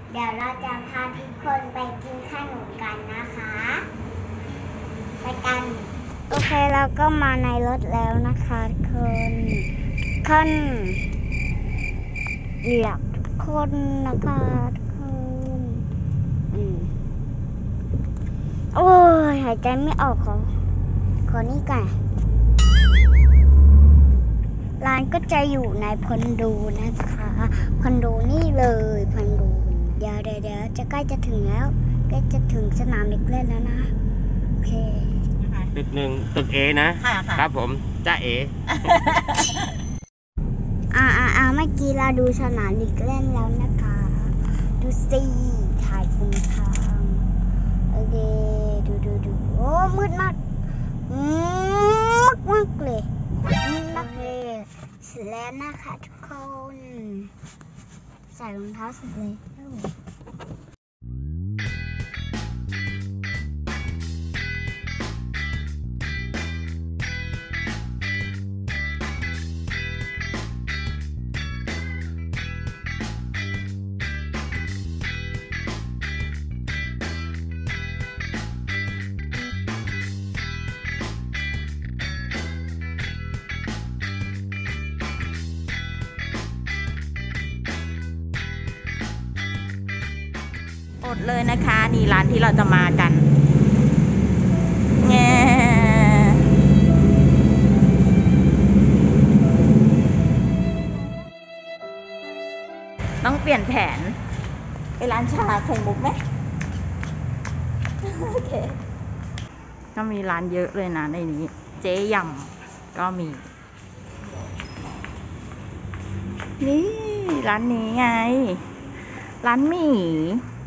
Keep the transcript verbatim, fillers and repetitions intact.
เดี๋ยวเราจะพาทุกคนไปกินขนมกันนะคะไปกันโอเคเราก็มาในรถแล้วนะคะทุกคนขั้นอยากทุกคนนะคะทุกคนอืมโอ้ยหายใจไม่ออกขอขอนี่ก่อนร้านก็จะอยู่ในคอนโดนะคะคอนโดนี่เลยคอนโดเดี๋ยวเดี๋ยวเดี๋ยวจะใกล้จะถึงแล้วใกล้จะถึงสนามเด็กเล่นแล้วนะโอเคตึกหนึ่งตึกเอนะครับผมจ้าเออ่าอ่าอ่าเมื่อกี้เราดูสนามเด็กเล่นแล้วนะคะดูสิถ่ายมุมทางโอเคดูดูดูโอ้มืดมากมืดมากเลยมืดมากเลยเสร็จแล้วนะคะทุกคนใส่รองเท้าเสร็จเลยอดเลยนะคะนี่ร้านที่เราจะมากันแง่ต้องเปลี่ยนแผนไปร้านชาไข่มุกไหมโอเคก็มีร้านเยอะเลยนะในนี้เจ๊ยำก็มีนี่ร้านนี้ไงร้านหมี่